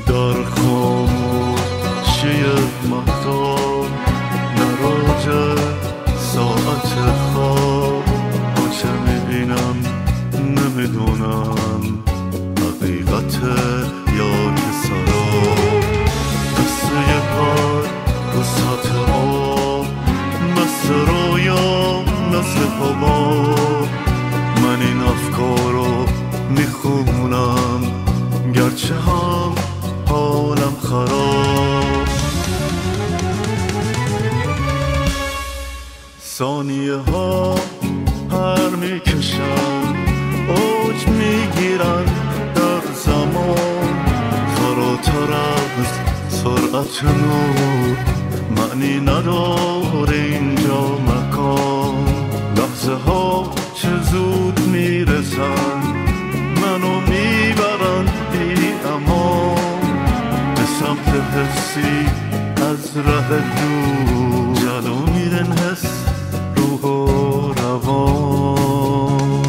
در خاموشی مهتاب نراج ساعت خواب آنچه میبینم نمیدونم حقیقت یا که سراب قصه پار رو سطح آب مثل رویا مثل حباب من این افکار رو میخونم گرچه هم حالم خراب ثانیه ها پر میکشن اوج میگیرن در زمان فراتر از سرعت نور معنی نداره اینجا مکان لحظه ها چه زود میرسن منو میبرن بی امان به سمت حسی از ره دور جلو میرن حس روح و روان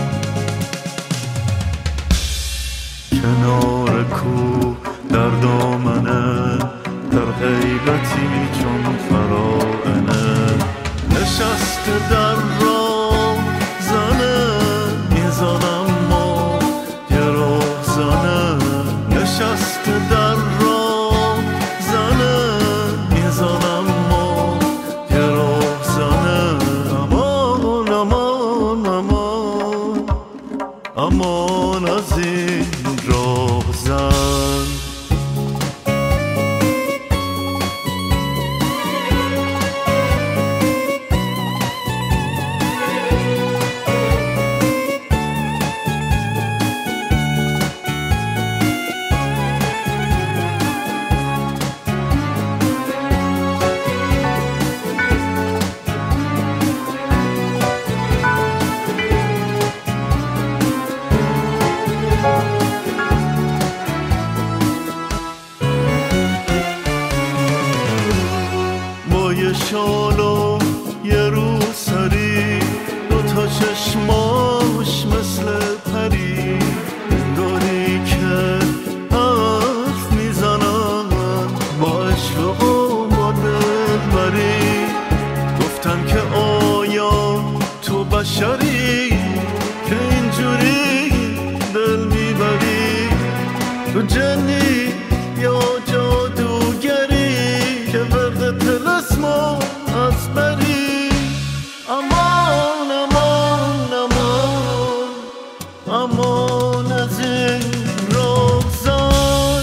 کنار کوه در دامنه در حیبتی چون فرائنه نشسته در راه زنه میزنم ما یه راه زنه نشسته در راه زنه میزنم ما یه راه زنه امان امان امان امان از این راه زن یه شال و یه روسری دوتا چشماش مثل پری انگاری که حرف میزنن با عشق و با دلبری گفتن که آیا تو بشری که اینجوری دل میبری تو جنی یا جادوگری که ورد تلسما از بری امان امان امان امان از این راه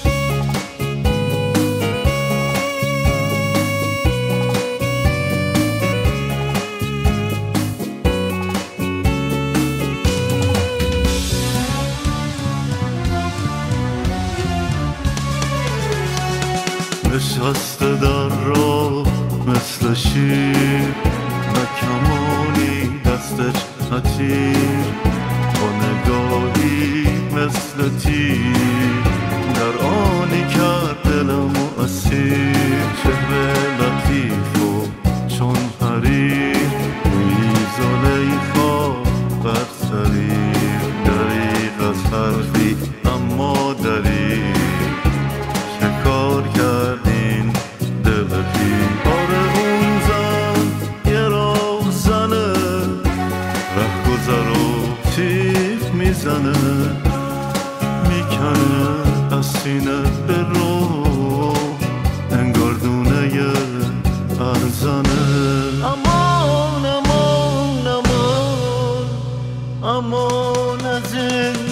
نشسته در راه مثل شیر نه کمانی دستش نتیر با نگاهی مثل تیر در آنی کرد دلمو اسیر چهره لطیف و چون حریر روی زلیخا بر سریر دریغ از حرفی اما دلیل کار کردین دلتی آره اون زن یه راه زنه ره گذر و تیف میزنه میکنه از سینه به رو انگار دونه ارزنه امان امان امان امان از این